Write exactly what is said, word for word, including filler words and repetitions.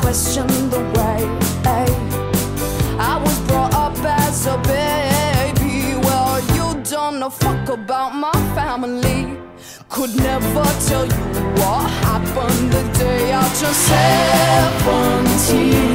question the way I was brought up as a baby. Well, you don't know fuck about my family. Could never tell you what happened the day I turned seventeen.